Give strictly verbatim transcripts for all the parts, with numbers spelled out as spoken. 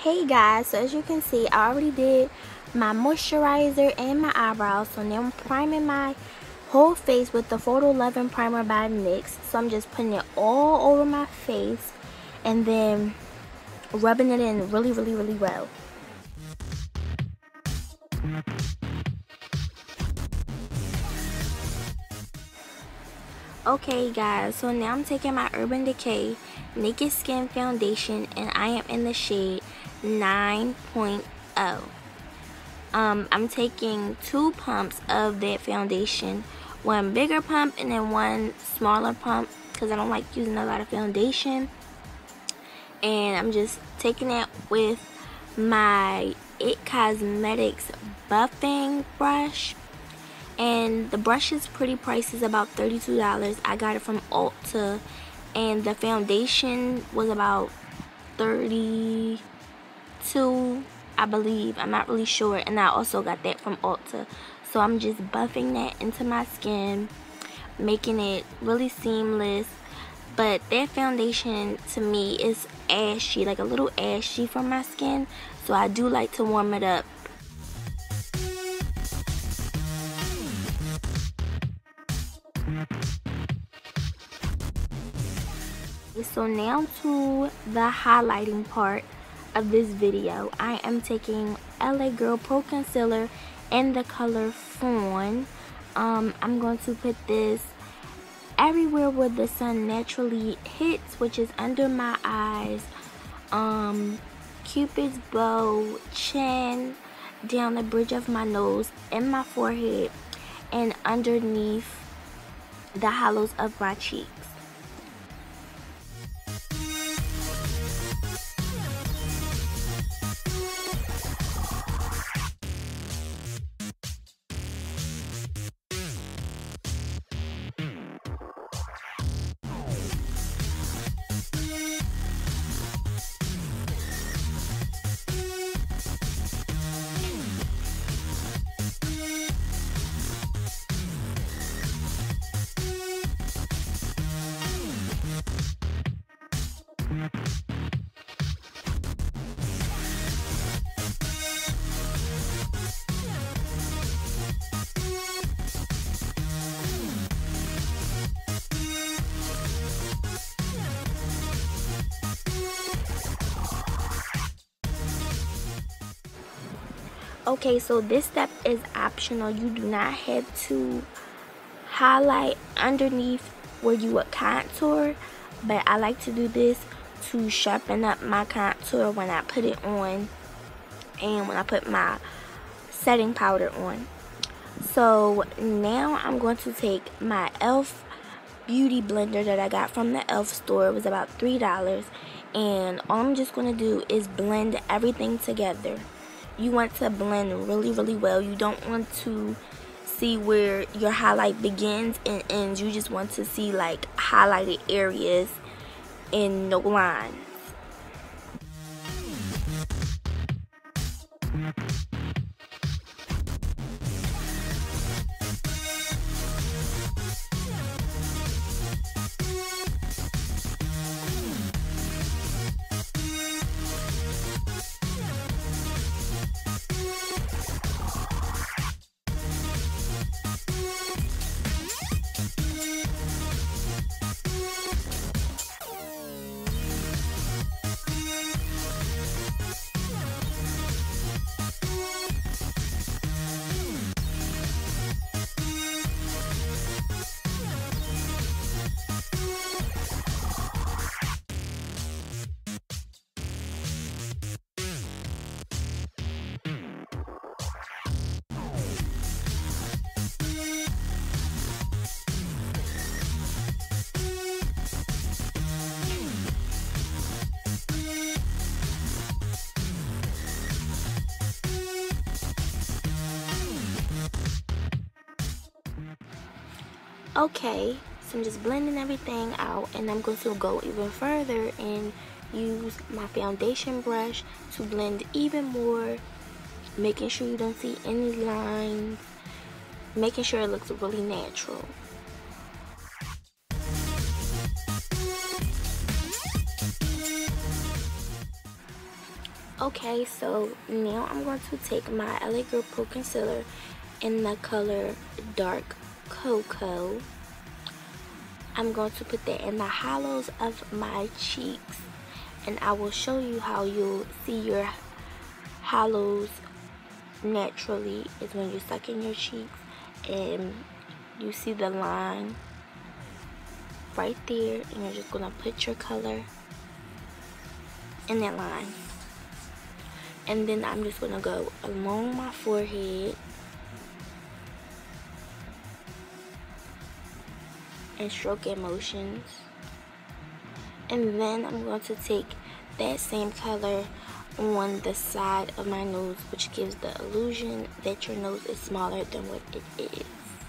Hey guys, so as you can see, I already did my moisturizer and my eyebrows. So now I'm priming my whole face with the Photo eleven primer by NYX. So I'm just putting it all over my face and then rubbing it in really, really, really well. Okay guys, so now I'm taking my Urban Decay Naked Skin Foundation and I am in the shade nine point oh. Um, I'm taking two pumps of that foundation, one bigger pump and then one smaller pump because I don't like using a lot of foundation. And I'm just taking it with my It Cosmetics buffing brush. And the brush is pretty pricey, it's about thirty-two dollars. I got it from Ulta, and the foundation was about thirty-two dollars, I believe. I'm not really sure, and I also got that from Ulta. So I'm just buffing that into my skin, making it really seamless. But that foundation to me is ashy, like a little ashy for my skin, so I do like to warm it up. So now to the highlighting part of this video. I am taking L A Girl Pro Concealer in the color Fawn. Um, I'm going to put this everywhere where the sun naturally hits, which is under my eyes, um, Cupid's bow, chin, down the bridge of my nose, in my forehead, and underneath the hollows of my cheeks. Okay, so this step is optional. You do not have to highlight underneath where you would contour, but I like to do this to sharpen up my contour when I put it on and when I put my setting powder on. So now I'm going to take my e l f beauty blender that I got from the e l f store. It was about three dollars, and all I'm just going to do is blend everything together. You want to blend really, really well. You don't want to see where your highlight begins and ends. You just want to see like highlighted areas and no lines. Okay, so I'm just blending everything out, and I'm going to go even further and use my foundation brush to blend even more, making sure you don't see any lines, making sure it looks really natural. Okay, so now I'm going to take my L A Girl Pro Concealer in the color Dark Cocoa. I'm going to put that in the hollows of my cheeks, and I will show you how you'll see your hollows naturally is when you suck in your cheeks and you see the line right there, and you're just gonna put your color in that line. And then I'm just gonna go along my forehead and stroke in motions. And then I'm going to take that same color on the side of my nose, which gives the illusion that your nose is smaller than what it is.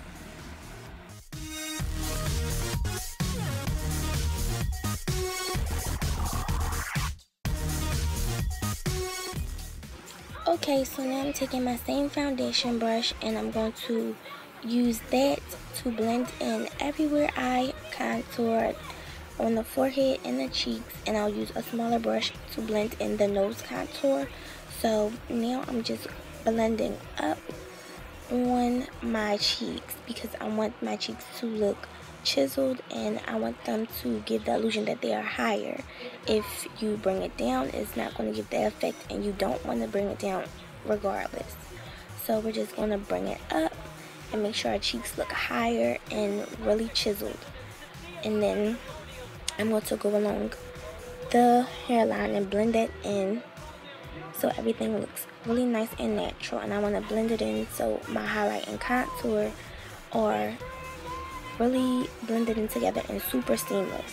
Okay, so now I'm taking my same foundation brush and I'm going to use that to blend in everywhere I contour on the forehead and the cheeks, and I'll use a smaller brush to blend in the nose contour. So now I'm just blending up on my cheeks because I want my cheeks to look chiseled and I want them to give the illusion that they are higher. If you bring it down, it's not going to give that effect, and you don't want to bring it down regardless. So we're just going to bring it up and make sure our cheeks look higher and really chiseled. And then I'm going to go along the hairline and blend it in so everything looks really nice and natural. And I want to blend it in so my highlight and contour are really blended in together and super seamless.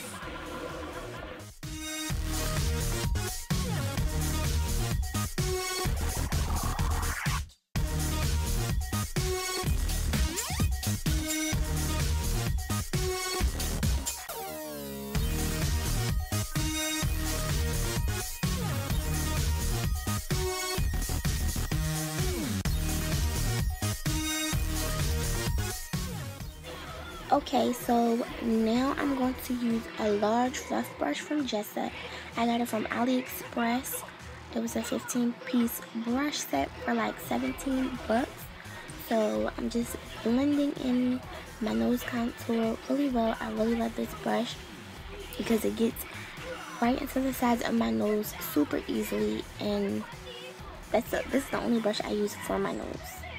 Okay, so now I'm going to use a large fluff brush from Jessa. I got it from AliExpress. It was a fifteen piece brush set for like seventeen bucks. So I'm just blending in my nose contour really well. I really love this brush because it gets right into the sides of my nose super easily, and that's a, this is the only brush I use for my nose.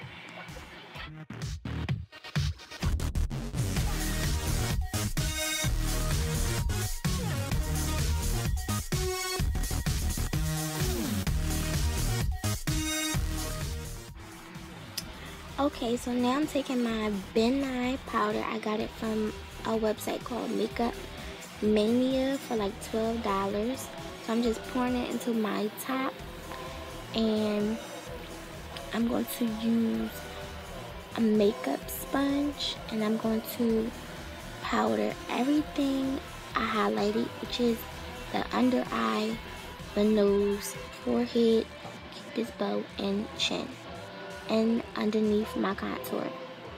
Okay, so now I'm taking my Ben Nye powder. I got it from a website called Makeup Mania for like twelve dollars. So I'm just pouring it into my top, and I'm going to use a makeup sponge, and I'm going to powder everything I highlighted, which is the under eye, the nose, forehead, cupid's bow, and chin, and underneath my contour.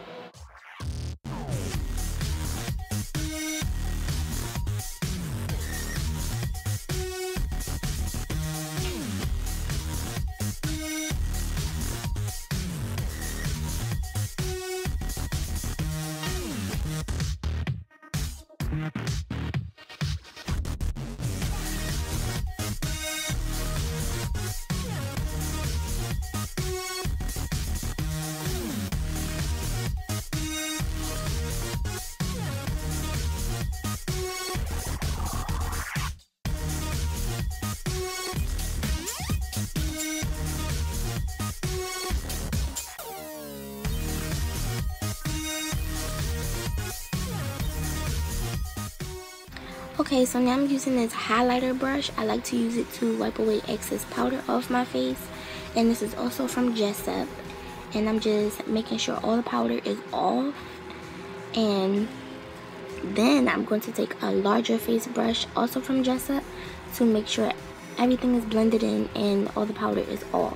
Okay, so now I'm using this highlighter brush. I like to use it to wipe away excess powder off my face. And this is also from Jessup. And I'm just making sure all the powder is off. And then I'm going to take a larger face brush, also from Jessup, to make sure everything is blended in and all the powder is off.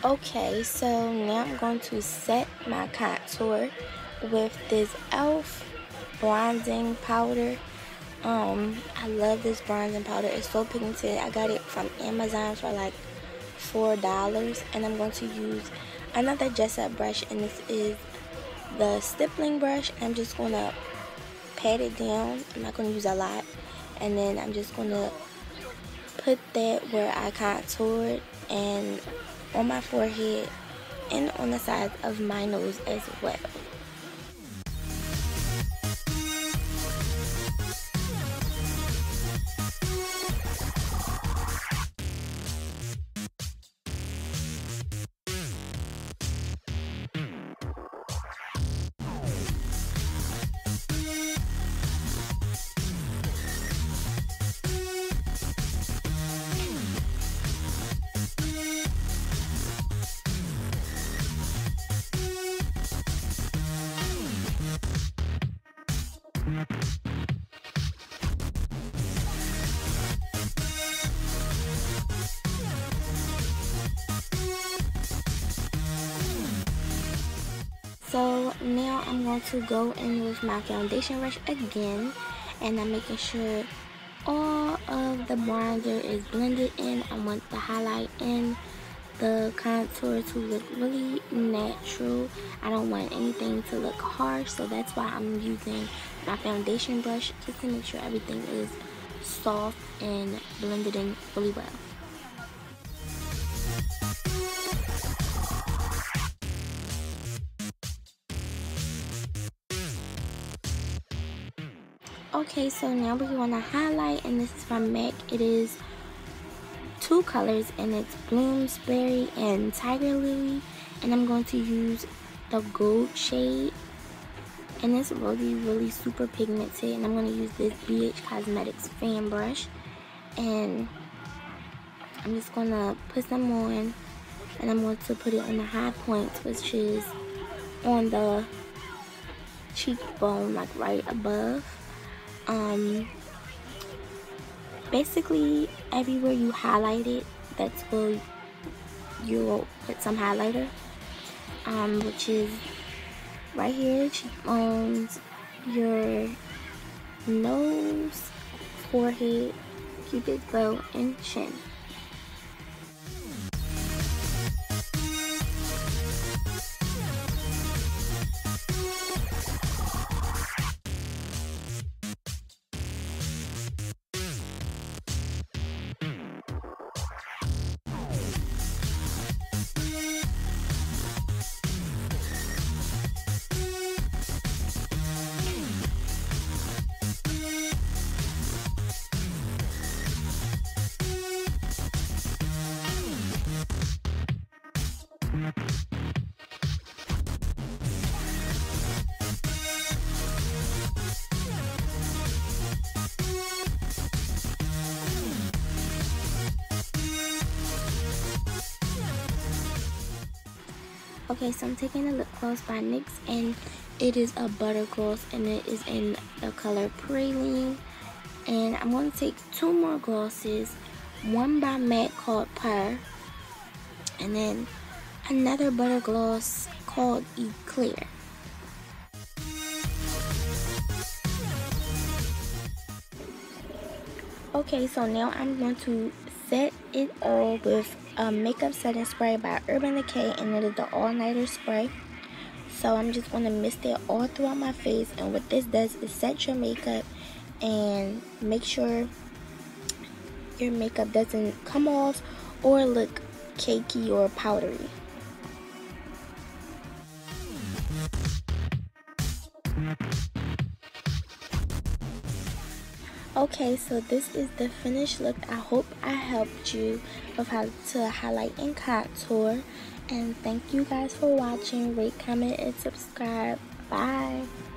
Okay, so now I'm going to set my contour with this e l f bronzing powder. Um, I love this bronzing powder. It's so pigmented. I got it from Amazon for like four dollars, and I'm going to use another dress up brush, and this is the stippling brush. I'm just going to pat it down. I'm not going to use a lot, and then I'm just going to put that where I contoured and on my forehead and on the sides of my nose as well. So now I'm going to go in with my foundation brush again, and I'm making sure all of the bronzer is blended in. I want the highlight and the contour to look really natural. I don't want anything to look harsh, so that's why I'm using my foundation brush, just to make sure everything is soft and blended in really well. Okay, so now we're going to highlight, and this is from MAC. It is two colors, and it's Bloomsbury and Tiger Lily, and I'm going to use the gold shade, and it's really really super pigmented, and I'm going to use this B H Cosmetics fan brush, and I'm just going to put some on, and I'm going to put it on the high points, which is on the cheekbone, like right above. Um, basically everywhere you highlight it, that's where you'll put some highlighter, um, which is right here, cheekbones, your nose, forehead, cupid's bow, and chin. Okay, so I'm taking a lip gloss by NYX, and it is a butter gloss, and it is in the color Praline. And I'm going to take two more glosses, one by MAC called Pearl, and then another butter gloss called Eclair. Okay, so now I'm going to set it all with a makeup setting spray by Urban Decay, and it is the All Nighter spray. So I'm just going to mist it all throughout my face, and what this does is set your makeup and make sure your makeup doesn't come off or look cakey or powdery. Okay, so this is the finished look. I hope I helped you with how to highlight and contour. And thank you guys for watching. Rate, comment, and subscribe. Bye.